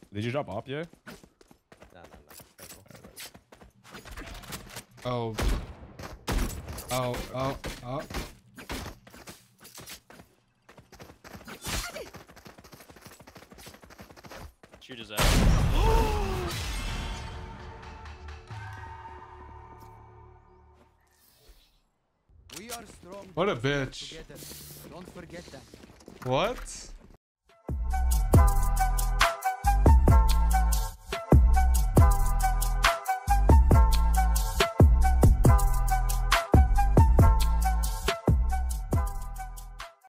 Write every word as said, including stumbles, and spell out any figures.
Did you drop op yet? Nah, nah, nah. Oh. Oh, oh, oh. Shoot his ass. We are strong. What a bitch. Together. Don't forget that. What?